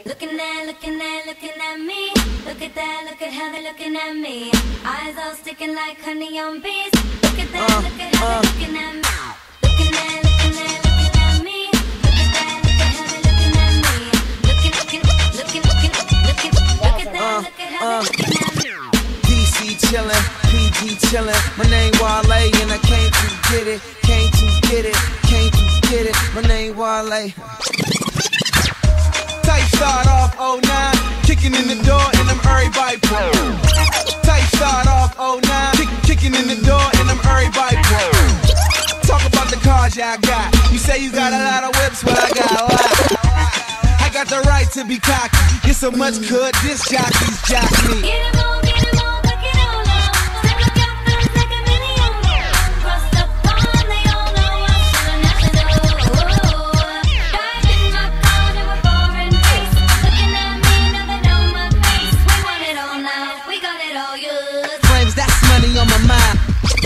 looking at me. Look at that, look at how they're looking at me. Eyes all sticking like honey on bees. Look at that, look at how they're looking at me. Looking at me. Look at that, look at how they're looking at me. Look at that, look at how they're looking at me. DC chillin', PG chillin'. My name Wale and I came to get it, came to get it, came to get it. My name Wale. Tight start off 09, kicking in the door and I'm everybody pro. Tight start off 09, kicking in the door and I'm everybody pro. Talk about the cars, yeah, I got. You say you got a lot of whips, well I got a lot. I got the right to be cocky. Get so much good, this jockeys jock me. Get 'em on, get 'em on, look it all on. Step up your feels like a million. Cross the pond, they all know us. International. Dive in my car to a foreign face. Looking at me, now they know my face. We want it all now, we got it all, yours. Flames, that's money on my mind.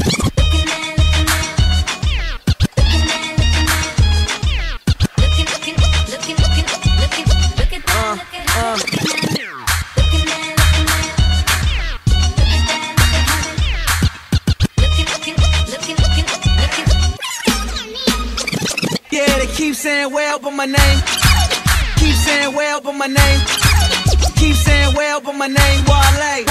Yeah, they keep saying well, but my name. Keep saying well, but my name. Keep saying well, but my name Wale.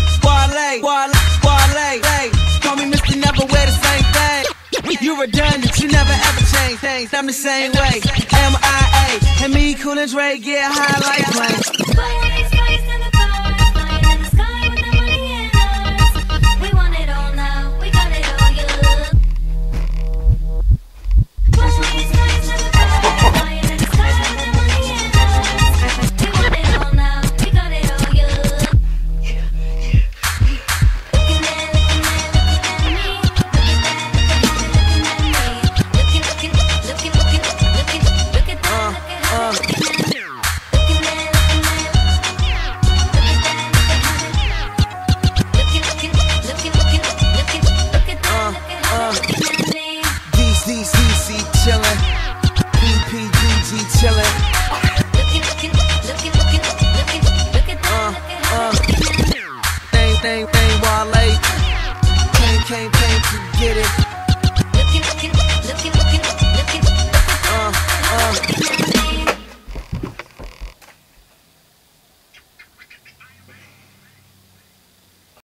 Wale. Call me Mr. Never wear the same thing. You redundant, you never ever change things. I'm the same way. MIA, and me, Cool and Dre get high like planes. We want it all now, we got it all, yours. DC chillin', PPGG chillin'. Name Wale. Came to get it.